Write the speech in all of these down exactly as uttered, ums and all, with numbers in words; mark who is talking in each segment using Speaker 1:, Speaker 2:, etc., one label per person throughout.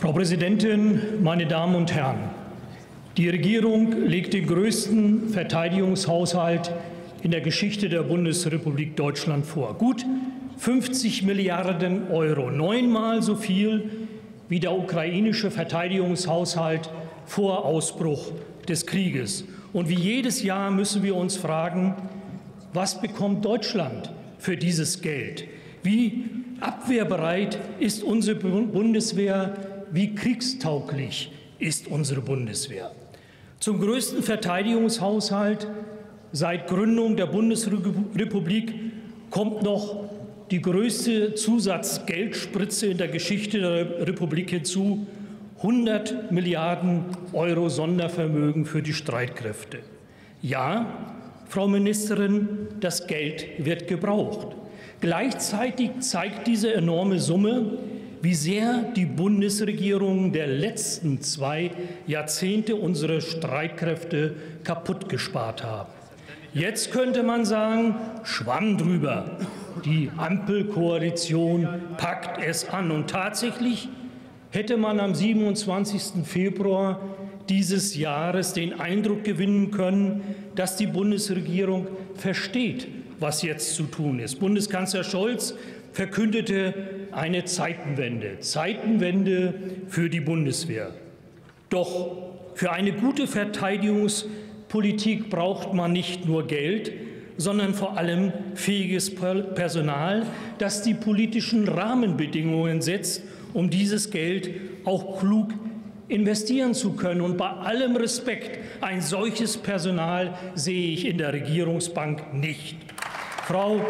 Speaker 1: Frau Präsidentin, meine Damen und Herren! Die Regierung legt den größten Verteidigungshaushalt in der Geschichte der Bundesrepublik Deutschland vor. Gut fünfzig Milliarden Euro, neunmal so viel wie der ukrainische Verteidigungshaushalt vor Ausbruch des Krieges. Und wie jedes Jahr müssen wir uns fragen, was bekommt Deutschland für dieses Geld? Wie abwehrbereit ist unsere Bundeswehr? Wie kriegstauglich ist unsere Bundeswehr? Zum größten Verteidigungshaushalt seit Gründung der Bundesrepublik kommt noch die größte Zusatzgeldspritze in der Geschichte der Republik hinzu: hundert Milliarden Euro Sondervermögen für die Streitkräfte. Ja, Frau Ministerin, das Geld wird gebraucht. Gleichzeitig zeigt diese enorme Summe, wie sehr die Bundesregierungen der letzten zwei Jahrzehnte unsere Streitkräfte kaputt gespart haben. Jetzt könnte man sagen, Schwamm drüber. Die Ampelkoalition packt es an. Und tatsächlich hätte man am siebenundzwanzigsten Februar dieses Jahres den Eindruck gewinnen können, dass die Bundesregierung versteht, was jetzt zu tun ist. Bundeskanzler Scholz verkündete eine Zeitenwende, Zeitenwende für die Bundeswehr. Doch für eine gute Verteidigungspolitik braucht man nicht nur Geld, sondern vor allem fähiges Personal, das die politischen Rahmenbedingungen setzt, um dieses Geld auch klug investieren zu können. Und bei allem Respekt, ein solches Personal sehe ich in der Regierungsbank nicht. Frau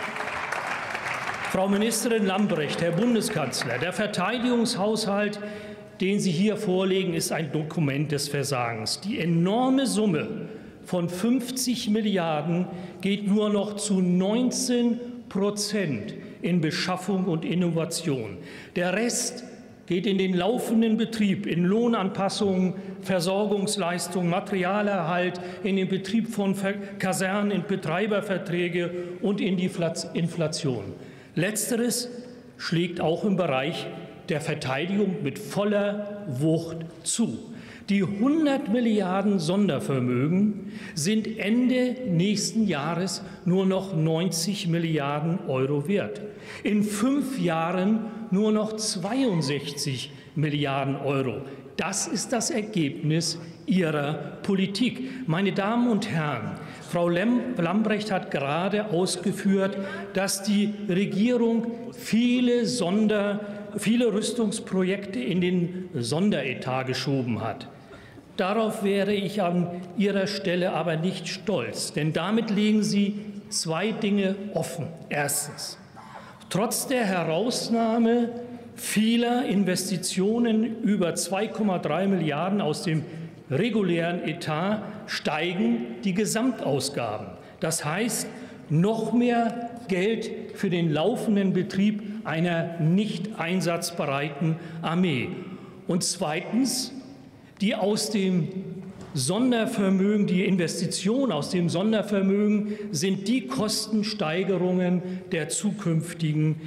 Speaker 1: Frau Ministerin Lambrecht, Herr Bundeskanzler, der Verteidigungshaushalt, den Sie hier vorlegen, ist ein Dokument des Versagens. Die enorme Summe von fünfzig Milliarden geht nur noch zu neunzehn Prozent in Beschaffung und Innovation. Der Rest geht in den laufenden Betrieb, in Lohnanpassungen, Versorgungsleistungen, Materialerhalt, in den Betrieb von Kasernen, in Betreiberverträge und in die Inflation. Letzteres schlägt auch im Bereich der Verteidigung mit voller Wucht zu. Die hundert Milliarden Sondervermögen sind Ende nächsten Jahres nur noch neunzig Milliarden Euro wert. In fünf Jahren nur noch zweiundsechzig Milliarden Euro. Das ist das Ergebnis Ihrer Politik. Meine Damen und Herren, Frau Lambrecht hat gerade ausgeführt, dass die Regierung viele, Sonder, viele Rüstungsprojekte in den Sonderetat geschoben hat. Darauf wäre ich an Ihrer Stelle aber nicht stolz, denn damit legen Sie zwei Dinge offen. Erstens, trotz der Herausnahme vieler Investitionen über zwei Komma drei Milliarden aus dem regulären Etat steigen die Gesamtausgaben. Das heißt, noch mehr Geld für den laufenden Betrieb einer nicht einsatzbereiten Armee. Und zweitens, die aus dem Sondervermögen, die Investitionen aus dem Sondervermögen sind die Kostensteigerungen der zukünftigen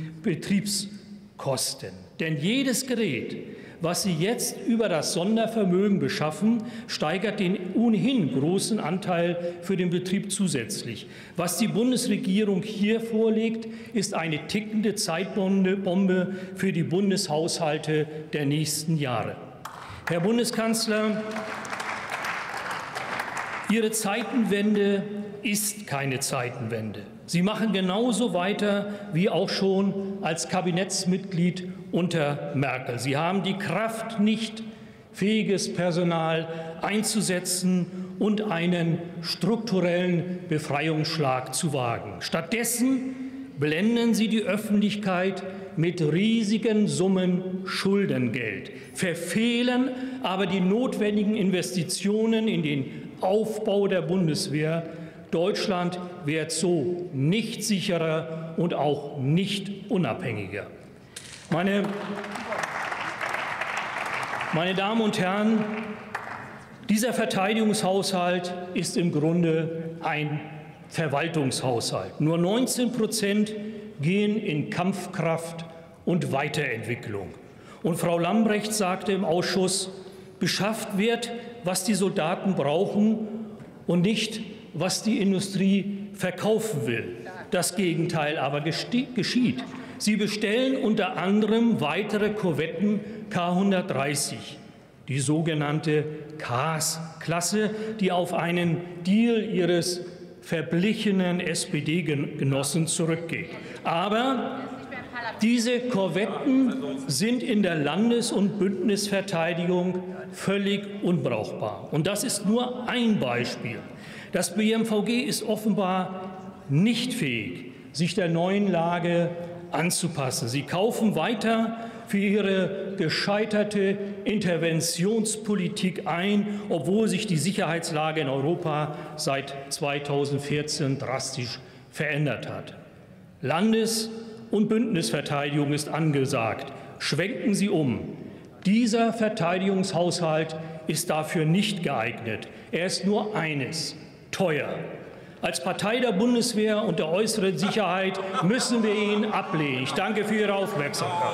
Speaker 1: Betriebskosten. Denn jedes Gerät, was Sie jetzt über das Sondervermögen beschaffen, steigert den ohnehin großen Anteil für den Betrieb zusätzlich. Was die Bundesregierung hier vorlegt, ist eine tickende Zeitbombe für die Bundeshaushalte der nächsten Jahre. Herr Bundeskanzler, Ihre Zeitenwende ist keine Zeitenwende. Sie machen genauso weiter wie auch schon als Kabinettsmitglied unter Merkel. Sie haben die Kraft nicht, fähiges Personal einzusetzen und einen strukturellen Befreiungsschlag zu wagen. Stattdessen blenden Sie die Öffentlichkeit mit riesigen Summen Schuldengeld, verfehlen aber die notwendigen Investitionen in den Aufbau der Bundeswehr. Deutschland wird so nicht sicherer und auch nicht unabhängiger. Meine, meine Damen und Herren, dieser Verteidigungshaushalt ist im Grunde ein Verwaltungshaushalt. Nur neunzehn Prozent gehen in Kampfkraft und Weiterentwicklung. Und Frau Lambrecht sagte im Ausschuss, beschafft wird, was die Soldaten brauchen und nicht, was die Industrie verkaufen will. Das Gegenteil aber geschieht. Sie bestellen unter anderem weitere Korvetten K hundertdreißig, die sogenannte K A S-Klasse, die auf einen Deal ihres verblichenen S P D-Genossen zurückgeht. Aber diese Korvetten sind in der Landes- und Bündnisverteidigung völlig unbrauchbar. Und das ist nur ein Beispiel. Das B M V G ist offenbar nicht fähig, sich der neuen Lage anzupassen. Sie kaufen weiter für ihre gescheiterte Interventionspolitik ein, obwohl sich die Sicherheitslage in Europa seit zweitausendvierzehn drastisch verändert hat. Landes- und Bündnisverteidigung ist angesagt. Schwenken Sie um. Dieser Verteidigungshaushalt ist dafür nicht geeignet. Er ist nur eines: teuer. Als Partei der Bundeswehr und der äußeren Sicherheit müssen wir ihn ablehnen. Ich danke für Ihre Aufmerksamkeit.